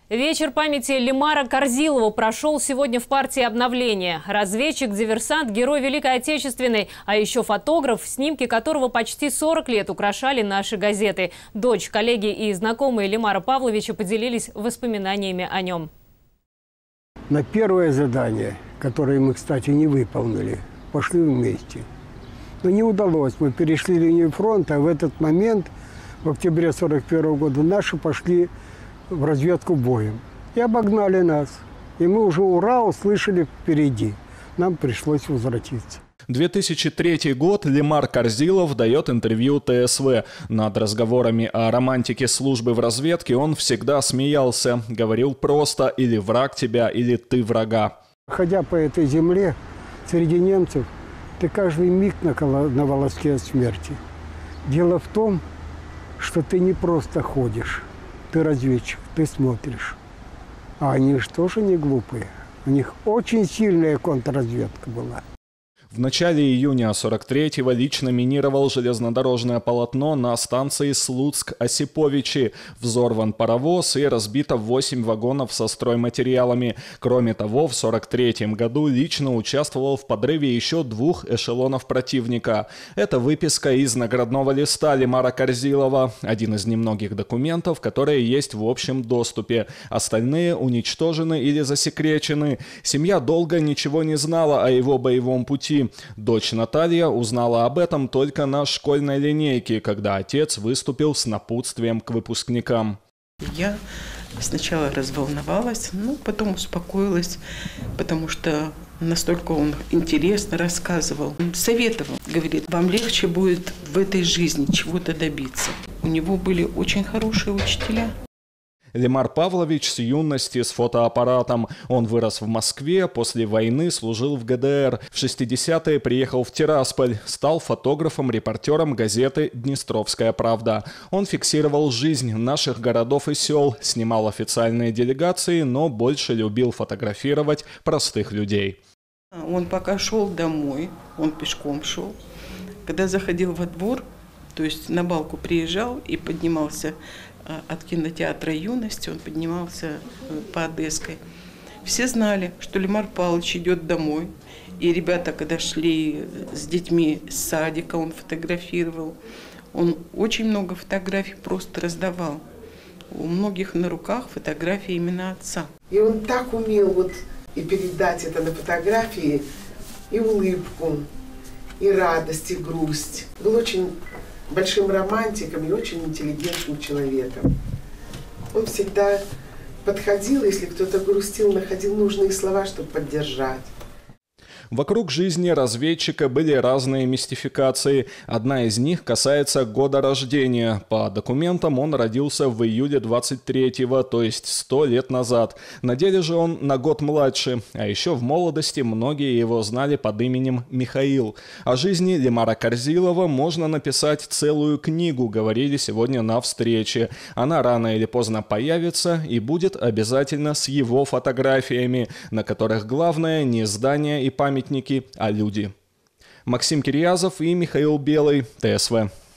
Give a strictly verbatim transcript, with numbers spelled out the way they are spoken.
Вечер памяти Лимара Корзилова прошел сегодня в партии обновления. Разведчик, диверсант, герой Великой Отечественной, а еще фотограф, снимки которого почти сорок лет украшали наши газеты. Дочь, коллеги и знакомые Лимара Павловича поделились воспоминаниями о нем. На первое задание, которое мы, кстати, не выполнили, пошли вместе. Но не удалось. Мы перешли линию фронта, а в этот момент, в октябре сорок первого года, наши пошли в разведку боем. И обогнали нас. И мы уже «Ура» услышали впереди. Нам пришлось возвратиться. две тысячи третий год. Лимар Корзилов дает интервью Т С В. Над разговорами о романтике службы в разведке он всегда смеялся. Говорил просто: или враг тебя, или ты врага. Ходя по этой земле, среди немцев, ты каждый миг на, на волоске от смерти. Дело в том, что ты не просто ходишь. Ты разведчик, ты смотришь. А они же тоже не глупые. У них очень сильная контрразведка была. В начале июня сорок третьего лично минировал железнодорожное полотно на станции Слуцк-Осиповичи. Взорван паровоз и разбито восемь вагонов со стройматериалами. Кроме того, в сорок третьем году лично участвовал в подрыве еще двух эшелонов противника. Это выписка из наградного листа Лимара Корзилова. Один из немногих документов, которые есть в общем доступе. Остальные уничтожены или засекречены. Семья долго ничего не знала о его боевом пути. Дочь Наталья узнала об этом только на школьной линейке, когда отец выступил с напутствием к выпускникам. Я сначала разволновалась, но потом успокоилась, потому что настолько он интересно рассказывал. Советовал, говорит, вам легче будет в этой жизни чего-то добиться. У него были очень хорошие учителя. Лимар Павлович с юности с фотоаппаратом. Он вырос в Москве, после войны служил в Г Д Р. В шестидесятые приехал в Тирасполь, стал фотографом-репортером газеты «Днестровская правда». Он фиксировал жизнь наших городов и сел, снимал официальные делегации, но больше любил фотографировать простых людей. Он пока шел домой, он пешком шел. Когда заходил во двор, то есть на балку приезжал и поднимался от кинотеатра «Юность», он поднимался по Одесской. Все знали, что Лимар Павлович идет домой. И ребята, когда шли с детьми с садика, он фотографировал. Он очень много фотографий просто раздавал. У многих на руках фотографии именно отца. И он так умел вот и передать это на фотографии, и улыбку, и радость, и грусть. Был очень большим романтиком и очень интеллигентным человеком. Он всегда подходил, если кто-то грустил, находил нужные слова, чтобы поддержать. Вокруг жизни разведчика были разные мистификации. Одна из них касается года рождения. По документам он родился в июле двадцать третьего, то есть сто лет назад. На деле же он на год младше. А еще в молодости многие его знали под именем Михаил. О жизни Лимара Корзилова можно написать целую книгу, говорили сегодня на встрече. Она рано или поздно появится и будет обязательно с его фотографиями, на которых главное не здания и памятники, а люди. Максим Кирьязов и Михаил Белый, Т С В.